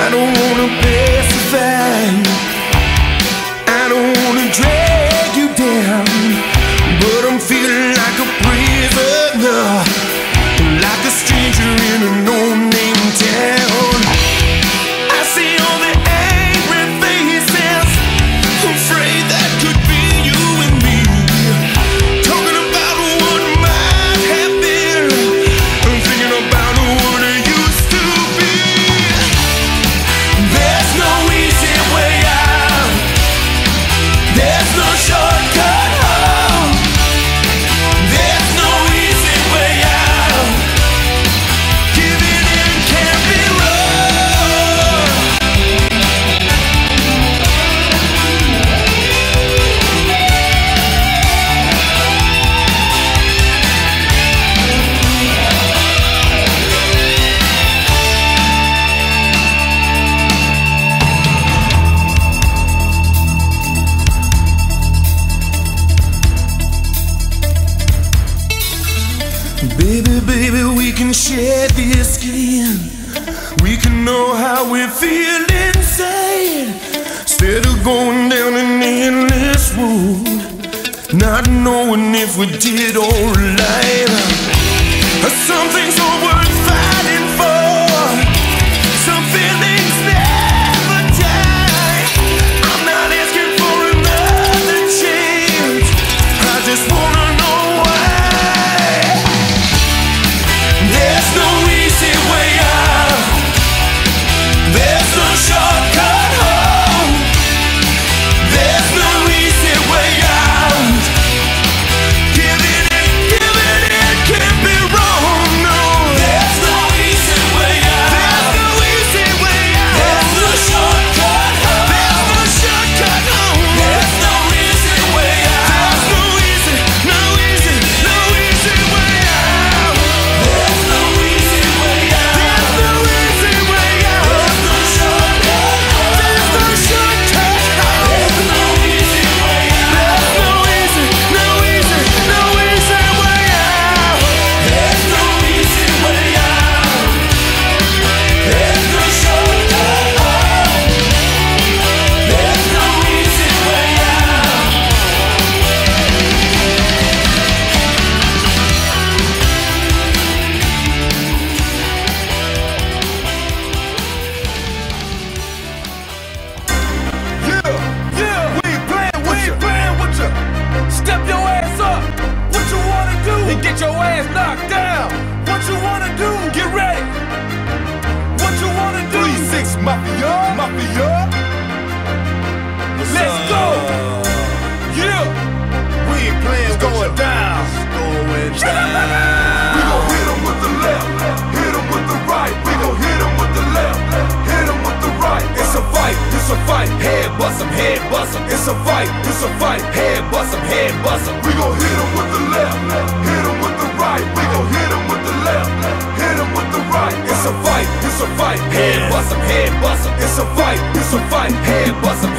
don't wanna pacify you, I don't wanna drag you down, but I'm feeling like a prisoner, like a stranger in a no-name town. I see all the angry faces, afraid that could be you and me, talking about what might have been, and thinking about what it used to be. There's no easy way out, there's no shortcut home, there's no easy way out, giving in can't be wrong. Baby, baby, we can share this skin, we can know how we feel inside, instead of going down an endless road, not knowing if we did alright. Some things are worth fighting for, some feelings never die. I'm not asking for another chance, I just wanna know why. There's no easy way out, there's no shortcut home, there's no easy way out, giving it can't be wrong, no. There's no easy way out, there's no easy way out, there's no shortcut home, there's no shortcut home, there's no easy way out, there's no easy way out, there's no easy way out, there's no easy way out, there's no shortcut home, there's no shortcut home, there's no easy way out, there's no easy way out, there's no easy way out, there's no shortcut home, there's no easy way out. We ain't playing with ya. Step your ass up. What you wanna do? And get your ass knocked down. What you wanna do? Get ready. What you wanna do? 3-6 Mafia. Let's go. Yeah. We ain't playing. It's going down. We gon' hit 'em with the left, hit 'em with the right. We gon' hit 'em with the left, hit 'em with the right. It's a fight, head bust 'em, head bust 'em. It's a fight, head bust 'em, head bust 'em. We gon' hit 'em with the left, hit 'em with the right. We gon' hit 'em with the left, hit 'em with the right. It's a fight, head bust 'em, head bust 'em. It's a fight, head bust 'em.